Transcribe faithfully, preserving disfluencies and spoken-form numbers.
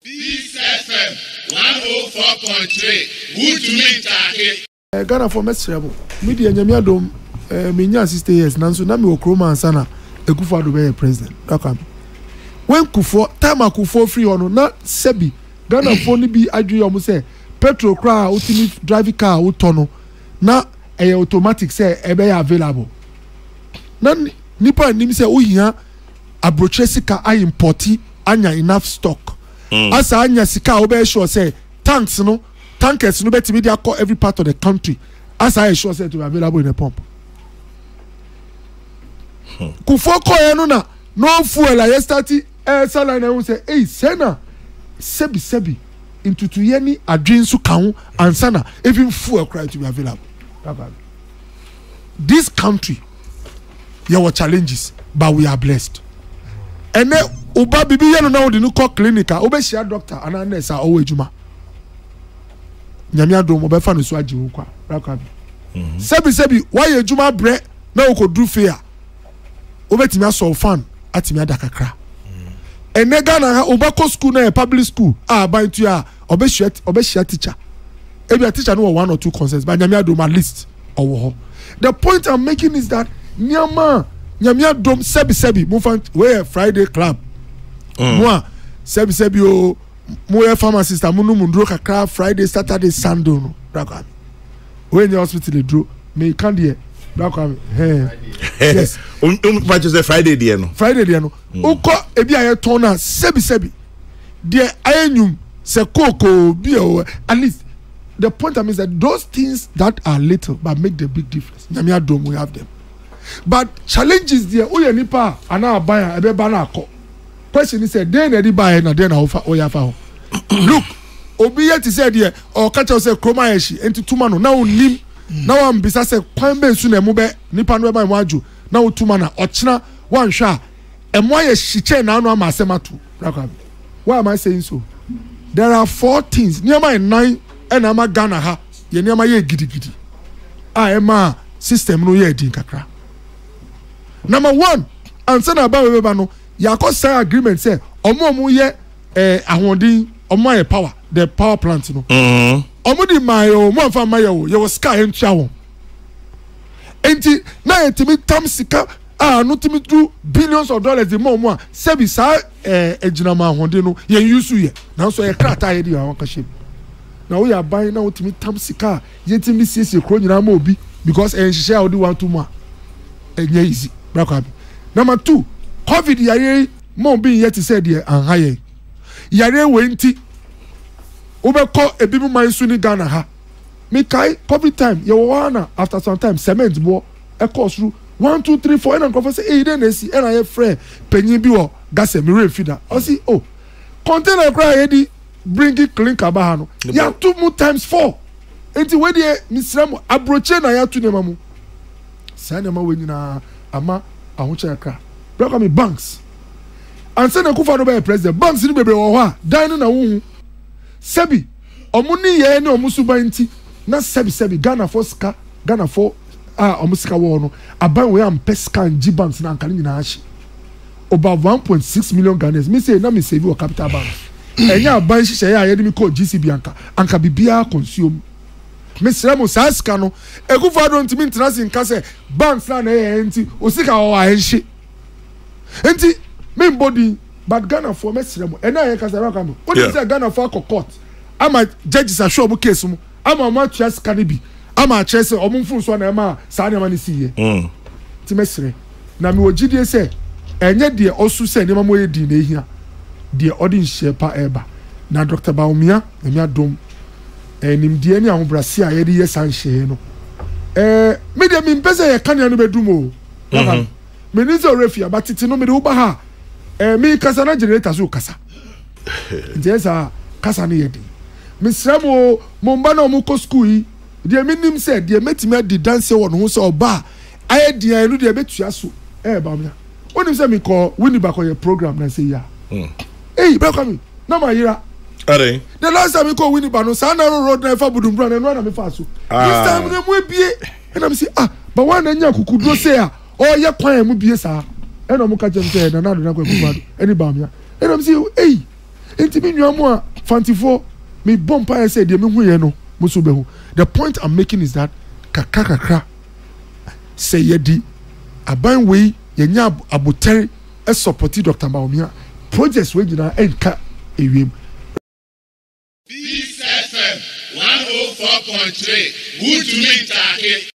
This F M one oh four point three. Good to meet you. Ghana for Mesrebo. Media nyamia dom me nya sixty years nanso na me okroma ansana Akufo-Addo be president. Akam. When Kufo time Akufo free ono na sebi Ghana for ni bi adwe omo say petrol kra ultimate drive car utono na e automatic say e be available. Na nipa nim say ohia abroche sika I importi anya enough stock. Mm. Asa anya sika obe sure say tanks no tankers no betimi dey call every part of the country. Asa I sure say to be available in the pump. Hmm. Kufo ko no na no fuel I start eh saline I say hey sena sebi sebi into to any adwin so kan ansana even fuel cry to be available. This country there were challenges but we are blessed. And then Uba bibi yano na odi no call clinic obe share doctor and nurse a owo ejuma. Nyamia do mo be fa no so agi wo kwa. Rakabi. Sebi sebi why ejuma bre na wo ko do fair. Obe timi aso fan atimi adakakra. And then Ghana Uba ko school na public school ah ban to ya obe share obe share teacher. Ebi a teacher no one or two concerns but nyamia do my list owo ho. The point I'm making is that nyama nyamia dom sebi sebi mo fan we Friday club. Moi sebi sebi o mo pharmacist amunu mundro kakra Friday Saturday Sunday no rakam when the hospital dey draw me can there rakam eh yes um um say Friday there no Friday there no uko ebi aye ton na sebi sebi there ayanyum se koko bi o at least the point I mean is that those things that are little but make the big difference nyamia dom we have them but challenges there o ye nipa ana abaya ebe ba na akọ. Question is said, then any buy na then offer oyafa. Look, obi yet said here or catch us a chroma eshi into two man now nim now am bisa se kwan ben su na mu be nipa no be waju now two man ochina one sha emo ye shiche na anu am asematu. Why am I saying so? There are four things near my nine and I'm a Ghana ha ye near my ye gidi gidi. I am a system no ye din kakra. Number one, answer na ba we ba no yako sign agreement say omo omo ye eh ahondin omo ye power the power plant no mhm omo di my o mo fa my o ye was sky entua won enti na etimi tam sika ah no timi do billions of dollars the more more sebi sa eh ejina ma ahondin no ye use ye na so ye krata ye di awon ka shebe na we are buying na otimi tam sika ye timi siesie kro nyina ma obi because en hihye a odi want to ma enye easy brakwabi. Number two, COVID yare mo bin yet said here and higher. Yare wenti ubeko ebimu mansu ni Ghana ha. Me kai COVID time ye wana after some time cement bo e cost through one two three four and conference say eh den esi and I friend penyin bi wo gas me re feeder. O see oh container cry ready bring it clinker ba ha no. Ya two more times four. Enti we dey misramo abroche na ya tu nema mu. Sa nema we nyina ama ahocha kra. Block me banks. And send a Akufo-Addo be president. Banks ni bebe wo ha. Dan na wo hu. Sebi omuni ye ni omusuba nti na sebi sebi Ghana for ska Ghana for ah omusika wo no aban we am pesca and G banks na ankani nyina ashi. Over one point six million Ghanaians. Me say na me save o capital bank. Enya aban hihye ya ye mi call G C B anka. Anka bibia consume. Me sremo saska no Akufo-Addo ntimi international nka say banks na na ye nti osika wo ahenhye. Enti me body but Ghana for mesremo and I can say rakam what is say Ghana for court ama judges are sure case mu ama ma chess canibi ama chess omunfu so na ma sa na ma ni si ye mm ti mesre na me ogidie say enye de osu say ne ma mo ye di na ehia de odin shepa eba na Doctor Baumia emi adom enim de ani ahobrase a ye de ye sanhye no eh me de me mpese ye kan ya no bedum o rakam me ni so refia but titi no me de uba ha eh me kasa na generator so kasa jesa kasa ne yedi me sramo mo mba na mo ko school yi de me nim say de metime di dance won ho so oba aye di anu de betua so eh ba me onim say me ko wini ba ko ye program na say ya mm eh bra come na ma yira are the last time me ko wini ba no sa na road na fa budumbra na no na me fa so this time na mo ebie and am say ah but one na nya kukudro say ah oh ye kwan mu bie sa e no mo ka jem say na na do na kwa Akufo-Addo any ba me e no say eh Inti mi nwa mo a fantifo me bompa I say de me hu ye no mo so be hu. The point I'm making is that kakra kakra say yedi aban we yenya abotere e support Doctor Baumia projects we gina enka ewiem. Peace F M one oh four point three. Good to meet you.